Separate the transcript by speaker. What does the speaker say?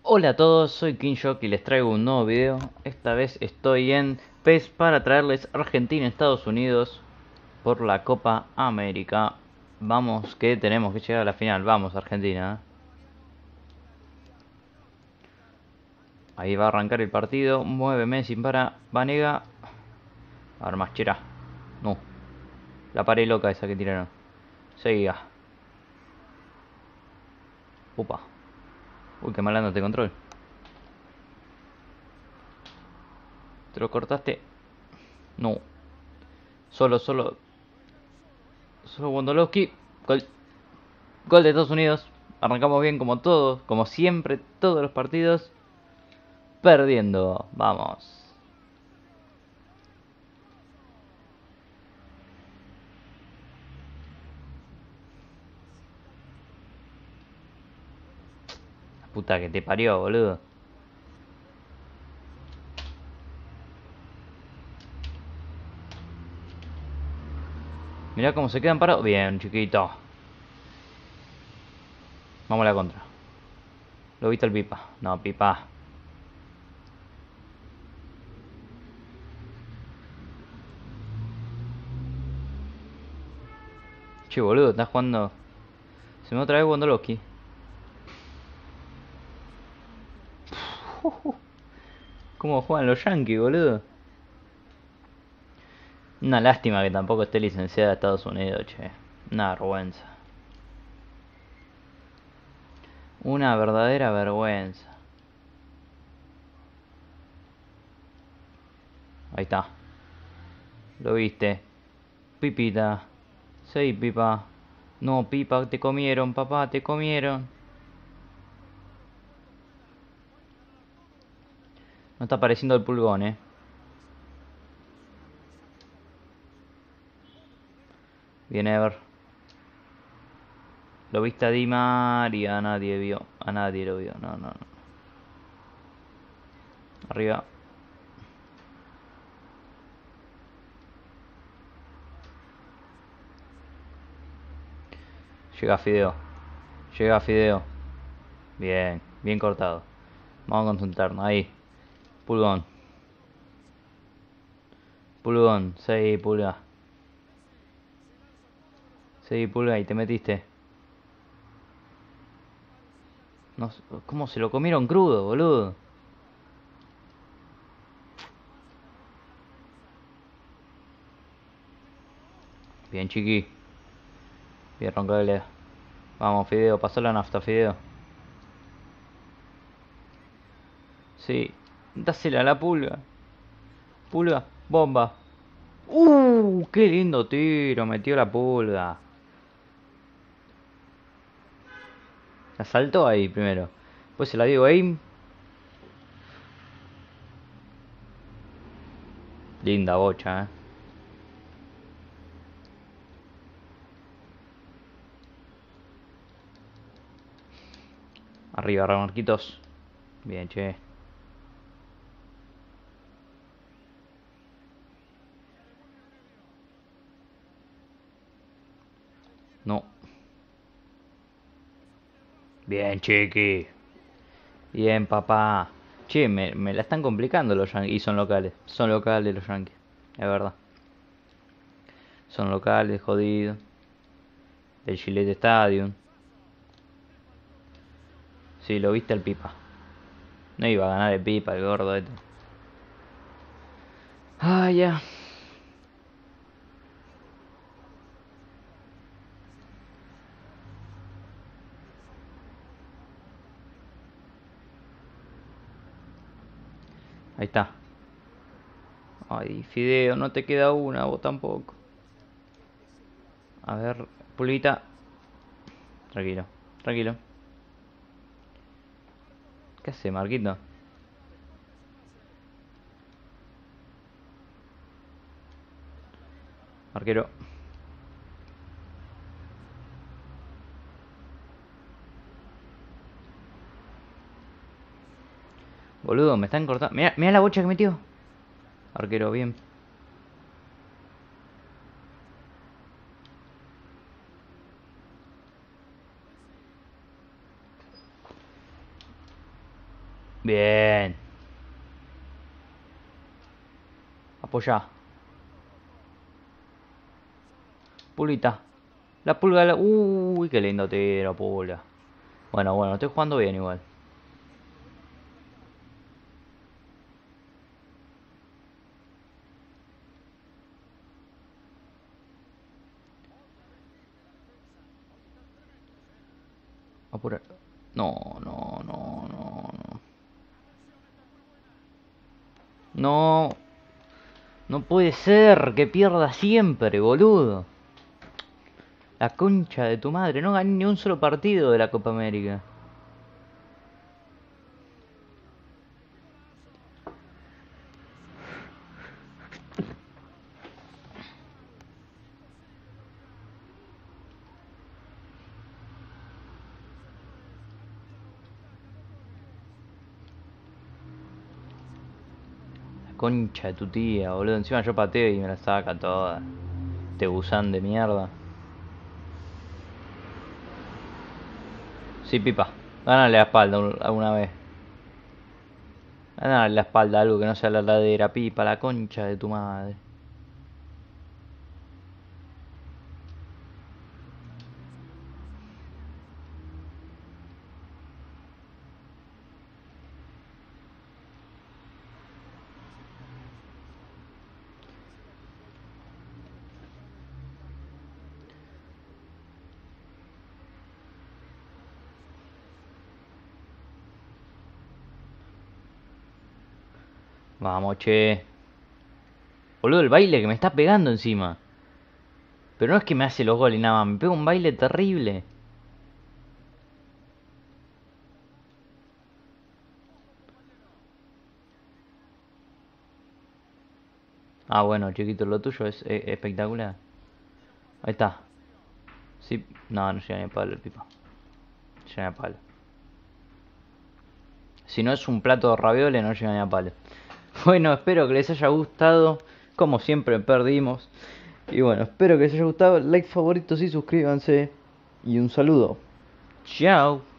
Speaker 1: Hola a todos, soy KingShock y les traigo un nuevo video. Esta vez estoy en PES para traerles Argentina-Estados Unidos por la Copa América. Vamos que tenemos que llegar a la final, vamos Argentina. Ahí va a arrancar el partido, mueve Messi para Vanega. Armachera, no, la pared loca esa que tiraron. Seguía. Upa, uy qué malando este control. Te lo cortaste. No, solo Wondolowski. Gol. Gol de Estados Unidos. Arrancamos bien como todos, como siempre, todos los partidos. Perdiendo. Vamos. La puta que te parió, boludo. Mirá cómo se quedan parados. Bien, chiquito. Vamos a la contra. ¿Lo viste el Pipa? No, Pipa. Che, boludo, estás jugando. Se me otra vez Wondolowski. ¿Cómo juegan los Yankees, boludo? Una lástima que tampoco esté licenciada de Estados Unidos, che. Una vergüenza. Una verdadera vergüenza. Ahí está. ¿Lo viste? Pipita. Sí, Pipa. No, Pipa, te comieron, papá, te comieron. No está apareciendo el pulgón, Viene a ver. Lo viste a Di María, nadie vio. A nadie lo vio. No, no, no. Arriba. Llega Fideo. Llega Fideo. Bien, bien cortado. Vamos a concentrarnos. Ahí. Pulgón. Pulgón. 6 pulga. 6 pulga y te metiste. No, ¿cómo se lo comieron crudo, boludo? Bien, chiqui. Bien, Roncaglia. Vamos, Fideo. Pasó la nafta, Fideo. Sí. Dásela a la pulga. Pulga. Bomba. Qué lindo tiro. Metió la pulga. La saltó ahí primero. Después se la dio aim. Linda bocha, Arriba, Marquitos. Bien, che. No. Bien, chiqui. Bien, papá. Che, me la están complicando los Yankees. Y son locales. Son locales los Yankees. Es verdad. Son locales, jodidos. Del Gillette Stadium. Sí, lo viste el Pipa. No iba a ganar el Pipa, el gordo este. Ah, ya. Ahí está. Ay, Fideo, no te queda una, vos tampoco. A ver, pulguita. Tranquilo, tranquilo. ¿Qué hace, Marquito? Arquero. Boludo, me están cortando. Mira, mira la bocha que metió. Arquero, bien. Bien. Apoyá. Pulita. La pulga. Uy, qué lindo tiro, pulga. Bueno, bueno, estoy jugando bien igual. Apura. No, no, no, no, no. No. No puede ser que pierda siempre, boludo. La concha de tu madre. No gané ni un solo partido de la Copa América. La concha de tu tía, boludo. Encima yo pateo y me la saca toda. Este gusán de mierda. Sí, pipa. Gánale la espalda alguna vez. Gánale la espalda algo que no sea la ladera, pipa. La concha de tu madre. Vamos, che. Boludo, el baile que me está pegando encima. Pero no es que me hace los goles nada más. Me pega un baile terrible. Ah, bueno, chiquito, lo tuyo es espectacular. Ahí está. Sí. No, no llega ni a palo el pipa. Llega ni a palo. Si no es un plato de ravioles, no llega ni a palo. Bueno, espero que les haya gustado. Como siempre, perdimos. Y bueno, espero que les haya gustado. Like, favoritos y suscríbanse. Y un saludo. Chao.